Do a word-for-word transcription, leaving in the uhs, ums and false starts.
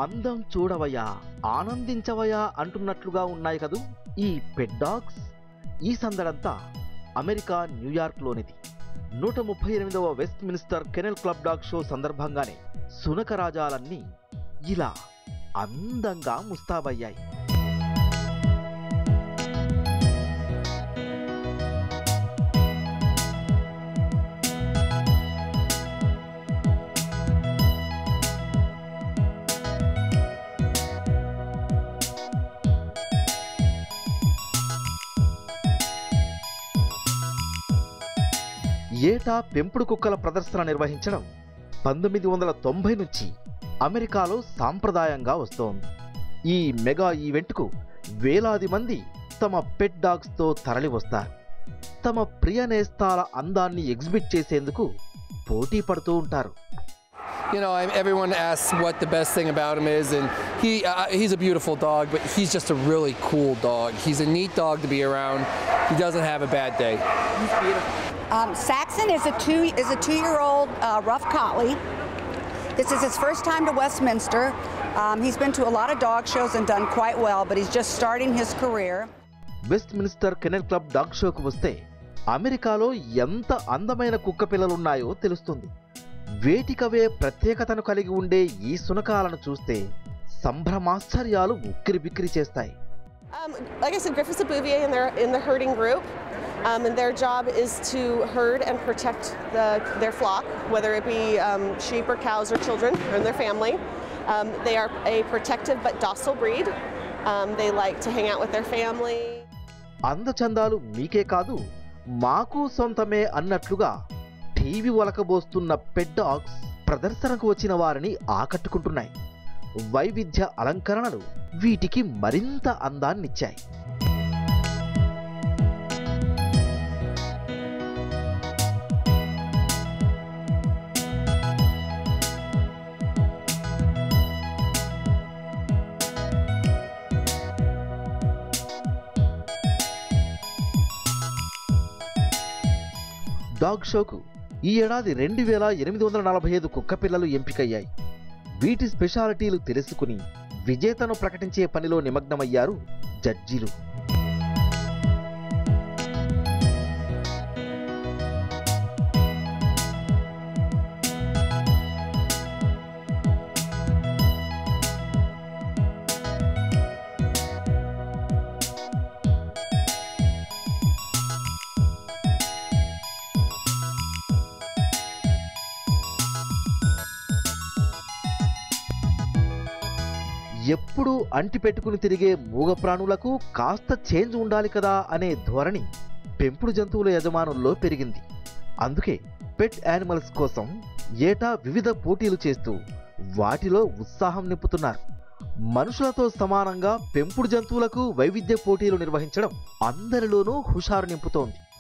అందం చూడవయ్యా ఆనందించవయ్యా అంటున్నట్లుగా ఉన్నాయి కదూ ఈ పెట్ డాగ్స్. ఈ సందడంతా అమెరికా న్యూయార్క్లోనిది. నూట ముప్పై ఎనిమిదవ Westminster kennel club dog show సందర్భంగానే సునకరాజాలన్నీ ఇలా అందంగా ముస్తాబయ్యాయి. ఏటా పెంపుడు కుక్కల ప్రదర్శన నిర్వహించడం పంతొమ్మిది వందల తొంభై నుంచి అమెరికాలో సాంప్రదాయంగా వస్తోంది. ఈ మెగా ఈవెంట్కు వేలాది మంది తమ పెట్ డాగ్స్తో తరలి వస్తారు. తమ ప్రియ నేస్తాల అందాన్ని ఎగ్జిబిట్ చేసేందుకు పోటీ పడుతూ ఉంటారు. You know, everyone asks what the best thing about him is, and he uh, he's a beautiful dog, but he's just a really cool dog. He's a neat dog to be around. He doesn't have a bad day. He's beautiful. Um, Saxon is a two is a two-year-old uh, rough collie. This is his first time to Westminster. Um, he's been to a lot of dog shows and done quite well, but he's just starting his career. Westminster kennel club dog షోకు వస్తే అమెరికాలో ఎంత అందమైన కుక్క పిల్లలున్నాయో తెలుస్తుంది. వేటికవే ప్రత్యేకతను కలిగి ఉండే ఈ సునకాలను చూస్తే సంభ్రమాశ్చర్యాలు ఉక్కిరి బిక్కిరి చేస్తాయి. Um, like I said, Griffiths of Bouvier in their in the herding group, um, and their job is to herd and protect the, their flock, whether it be um, sheep or cows or children or their family. Um, they are a protective but docile breed. Um, they like to hang out with their family. అందచందాలు మీకే కాదు మాకు సొంతమే అన్నట్లుగా TV వలకబోస్తున్న పెట్ dogs ప్రదర్శనకు వచ్చిన వారిని ఆకట్టుకుంటున్నాయి. వైవిధ్య అలంకరణలు వీటికి మరింత అందాన్నిచ్చాయి. డాగ్ షోకు ఈ ఏడాది రెండు వేల ఎనిమిది వందల నలభై ఐదు కుక్క పిల్లలు ఎంపికయ్యాయి. వీటి స్పెషాలిటీలు తెలుసుకుని విజేతను ప్రకటించే పనిలో నిమగ్నమయ్యారు జడ్జీలు. ఎప్పుడూ అంటిపెట్టుకుని తిరిగే మూగ ప్రాణులకు కాస్త చేంజ్ ఉండాలి కదా అనే ధోరణి పెంపుడు జంతువుల యజమానుల్లో పెరిగింది. అందుకే పెట్ యానిమల్స్ కోసం ఏటా వివిధ పోటీలు చేస్తూ వాటిలో ఉత్సాహం నింపుతున్నారు. మనుషులతో సమానంగా పెంపుడు జంతువులకు వైవిధ్య పోటీలు నిర్వహించడం అందరిలోనూ హుషారు నింపుతోంది.